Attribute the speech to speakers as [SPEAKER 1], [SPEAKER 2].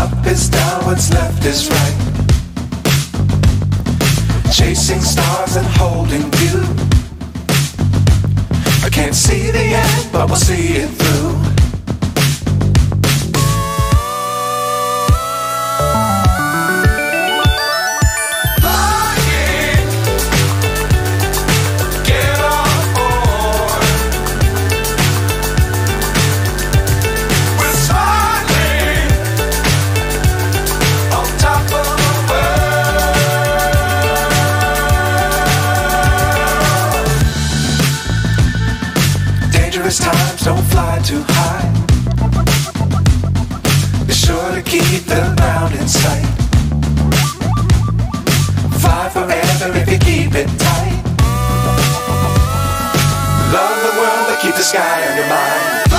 [SPEAKER 1] Up is down, what's left is right. Chasing stars and holding you. I can't see the end, but we'll see it through. Times don't fly too high. Be sure to keep the ground in sight. Fly forever if you keep it tight. Love the world but keep the sky on your mind.